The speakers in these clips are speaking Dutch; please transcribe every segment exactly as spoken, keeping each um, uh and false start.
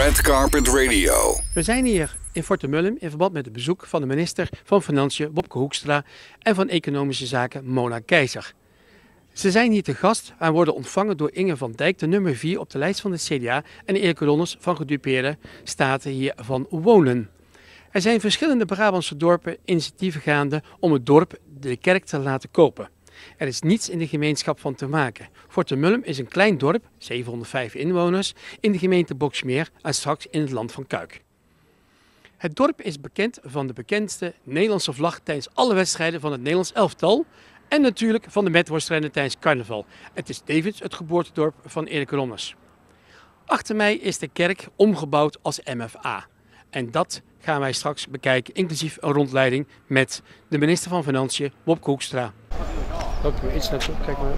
Red Carpet Radio. We zijn hier in Fortemiljum in verband met het bezoek van de minister van Financiën Wopke Hoekstra en van Economische Zaken Mona Keizer. Ze zijn hier te gast en worden ontvangen door Inge van Dijk, de nummer vier op de lijst van de C D A en Erik Ronnes van gedupeerde staten hier van Wonen. Er zijn verschillende Brabantse dorpen initiatieven gaande om het dorp de kerk te laten kopen. Er is niets in de gemeenschap van te maken. Fortemiljum is een klein dorp, zevenhonderdvijf inwoners, in de gemeente Boxmeer en straks in het land van Kuik. Het dorp is bekend van de bekendste Nederlandse vlag tijdens alle wedstrijden van het Nederlands elftal en natuurlijk van de metworstrennen tijdens carnaval. Het is tevens het geboortedorp van Erik Ronnes. Achter mij is de kerk omgebouwd als M F A. En dat gaan wij straks bekijken, inclusief een rondleiding met de minister van Financiën, Wopke Hoekstra. Ook weer iets naartoe, kijk maar.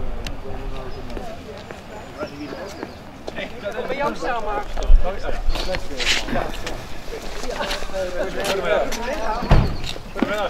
Wat bij jou staan maar. Goedemiddag.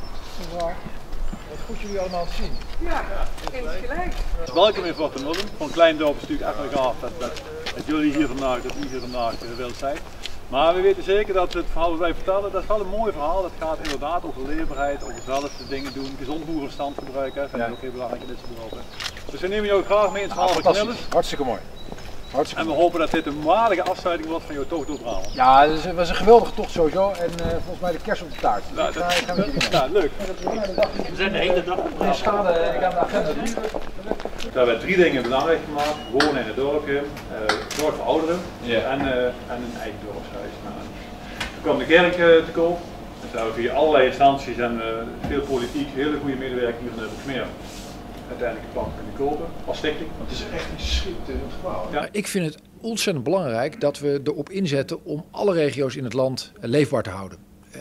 Wat goed jullie allemaal te zien. Ja, eens gelijk. Welkom in Fortemiljum. Voor een klein dorp is het natuurlijk echt wel gaaf dat, dat, dat jullie hier vandaag, dat u hier vandaag wilt zijn. Maar we weten zeker dat het verhaal dat wij vertellen, dat is wel een mooi verhaal. Dat gaat inderdaad over leefbaarheid, over zelf de dingen doen, gezond boerenverstand gebruiken. Dat vind ik ook heel belangrijk in dit soort dorpen. Dus we nemen jou graag mee in het verhaal van Knillers. Hartstikke mooi. Hartstikke en we hopen dat dit een waardige afsluiting wordt van jouw tocht door Brabant. Ja, het was een geweldige tocht sowieso en uh, volgens mij de kerst op de taart. Dus ja, ik ga, ik ga met jullie mee. Ja, leuk. We zijn de hele dag op de schade, ik heb de agenda nu. We hebben drie dingen belangrijk gemaakt. Wonen in het dorpje, uh, zorg voor ouderen yeah. en, uh, en een eigen dorpshuis. Nou, er kwam de kerk uh, te koop. Dus we hebben via allerlei instanties en uh, veel politiek, hele goede medewerkers hier in Boxmeer uiteindelijk het pand kunnen kopen als stichting. Want het is echt een schitterend gebouw. Ja. Ik vind het ontzettend belangrijk dat we erop inzetten om alle regio's in het land leefbaar te houden.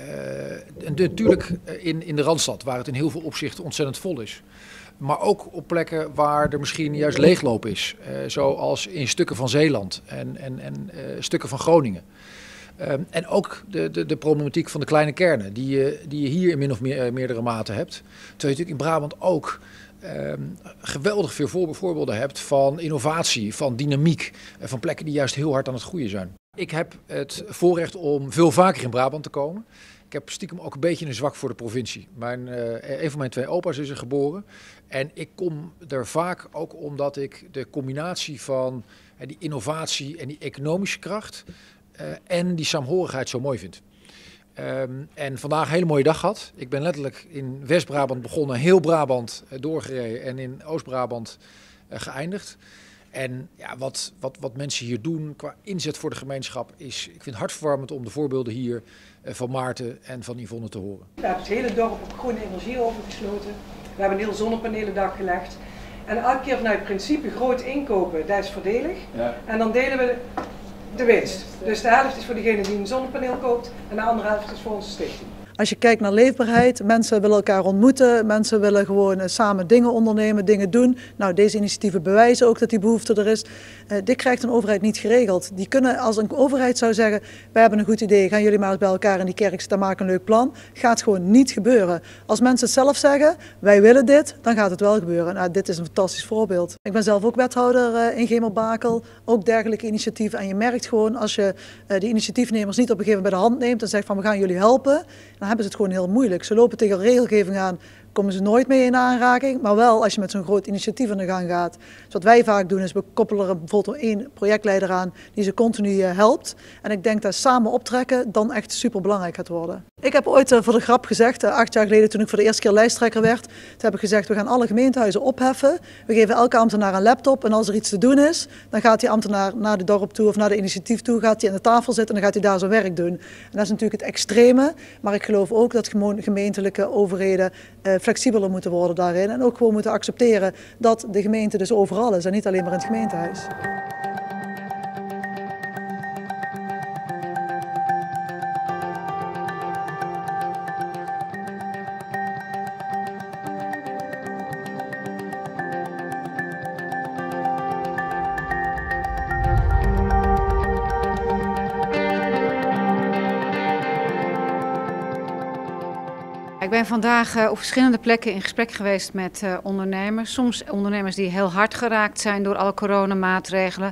Uh, en natuurlijk in, in de Randstad, waar het in heel veel opzichten ontzettend vol is. Maar ook op plekken waar er misschien juist leegloop is. Uh, zoals in stukken van Zeeland en, en, en uh, stukken van Groningen. Um, en ook de, de, de problematiek van de kleine kernen, die je, die je hier in min of meer, uh, meerdere mate hebt. Terwijl je natuurlijk in Brabant ook um, geweldig veel voor, voorbeelden hebt van innovatie, van dynamiek. Uh, van plekken die juist heel hard aan het groeien zijn. Ik heb het voorrecht om veel vaker in Brabant te komen. Ik heb stiekem ook een beetje een zwak voor de provincie. Mijn, uh, een van mijn twee opa's is er geboren. En ik kom er vaak ook omdat ik de combinatie van uh, die innovatie en die economische kracht uh, en die saamhorigheid zo mooi vind. Um, en vandaag een hele mooie dag gehad. Ik ben letterlijk in West-Brabant begonnen, heel Brabant uh, doorgereden en in Oost-Brabant uh, geëindigd. En ja, wat, wat, wat mensen hier doen qua inzet voor de gemeenschap is, ik vind het hartverwarmend om de voorbeelden hier uh, van Maarten en van Yvonne te horen. We hebben het hele dorp op groene energie overgesloten. We hebben een heel zonnepanelendak gelegd. En elke keer vanuit principe groot inkopen, dat is voordelig. Ja. En dan delen we de winst. Dus de helft is voor degene die een zonnepaneel koopt en de andere helft is voor onze stichting. Als je kijkt naar leefbaarheid, mensen willen elkaar ontmoeten, mensen willen gewoon uh, samen dingen ondernemen, dingen doen. Nou, deze initiatieven bewijzen ook dat die behoefte er is. Uh, dit krijgt een overheid niet geregeld. Die kunnen, als een overheid zou zeggen, wij hebben een goed idee, gaan jullie maar eens bij elkaar in die kerk staan, maken een leuk plan. Gaat gewoon niet gebeuren. Als mensen het zelf zeggen, wij willen dit, dan gaat het wel gebeuren. Nou, dit is een fantastisch voorbeeld. Ik ben zelf ook wethouder uh, in Gemelbakel, ook dergelijke initiatieven. En je merkt gewoon, als je uh, die initiatiefnemers niet op een gegeven moment bij de hand neemt en zegt van we gaan jullie helpen, dan hebben ze het gewoon heel moeilijk. Ze lopen tegen regelgeving aan, komen ze nooit mee in aanraking. Maar wel als je met zo'n groot initiatief aan de gang gaat. Dus wat wij vaak doen is we koppelen er bijvoorbeeld één projectleider aan die ze continu helpt. En ik denk dat samen optrekken dan echt super belangrijk gaat worden. Ik heb ooit uh, voor de grap gezegd, uh, acht jaar geleden toen ik voor de eerste keer lijsttrekker werd. Toen heb ik gezegd we gaan alle gemeentehuizen opheffen. We geven elke ambtenaar een laptop en als er iets te doen is, dan gaat die ambtenaar naar de dorp toe of naar de initiatief toe. Gaat hij aan de tafel zitten en dan gaat hij daar zijn werk doen. En dat is natuurlijk het extreme. Maar ik geloof ook dat gemeentelijke overheden uh, flexibeler moeten worden daarin. En ook gewoon moeten accepteren dat de gemeente dus overal is en niet alleen maar in het gemeentehuis. Ik ben vandaag uh, op verschillende plekken in gesprek geweest met uh, ondernemers. Soms ondernemers die heel hard geraakt zijn door alle coronamaatregelen.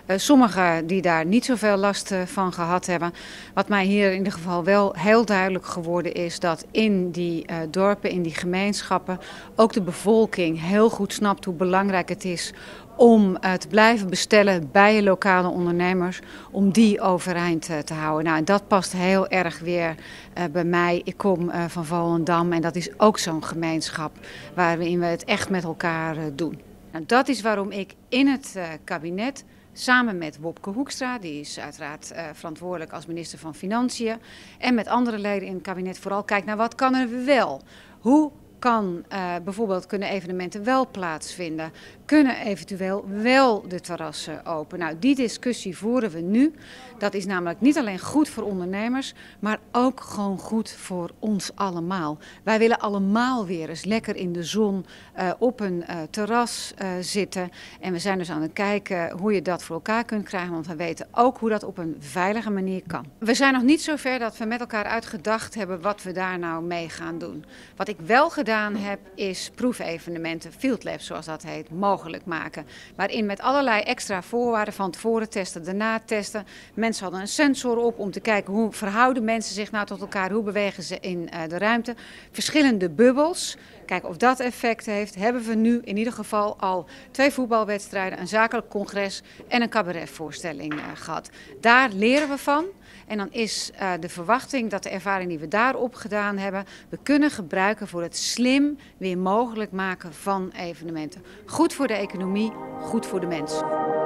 Uh, sommigen die daar niet zoveel last uh, van gehad hebben. Wat mij hier in ieder geval wel heel duidelijk geworden is dat in die uh, dorpen, in die gemeenschappen, ook de bevolking heel goed snapt hoe belangrijk het is om uh, te blijven bestellen bij je lokale ondernemers, om die overeind uh, te houden. Nou, en dat past heel erg weer uh, bij mij. Ik kom uh, van Volendam en dat is ook zo'n gemeenschap waarin we het echt met elkaar uh, doen. Nou, dat is waarom ik in het uh, kabinet samen met Wopke Hoekstra, die is uiteraard uh, verantwoordelijk als minister van Financiën, en met andere leden in het kabinet vooral kijk naar wat kan er wel. Hoe kan uh, bijvoorbeeld kunnen evenementen wel plaatsvinden? Kunnen eventueel wel de terrassen open? Nou, die discussie voeren we nu. Dat is namelijk niet alleen goed voor ondernemers, maar ook gewoon goed voor ons allemaal. Wij willen allemaal weer eens lekker in de zon uh, op een uh, terras uh, zitten. En we zijn dus aan het kijken hoe je dat voor elkaar kunt krijgen, want we weten ook hoe dat op een veilige manier kan. We zijn nog niet zo ver dat we met elkaar uitgedacht hebben wat we daar nou mee gaan doen. Wat ik wel gedaan heb, is proefevenementen, field labs zoals dat heet, mogelijk maken. Waarin met allerlei extra voorwaarden van tevoren testen, daarna testen. Mensen hadden een sensor op om te kijken hoe verhouden mensen zich nou tot elkaar, hoe bewegen ze in uh, de ruimte. Verschillende bubbels. Kijken of dat effect heeft. Hebben we nu in ieder geval al twee voetbalwedstrijden, een zakelijk congres en een cabaretvoorstelling uh, gehad. Daar leren we van. En dan is uh, de verwachting dat de ervaring die we daar opgedaan hebben, we kunnen gebruiken voor het slim weer mogelijk maken van evenementen. Goed voor de economie, goed voor de mens.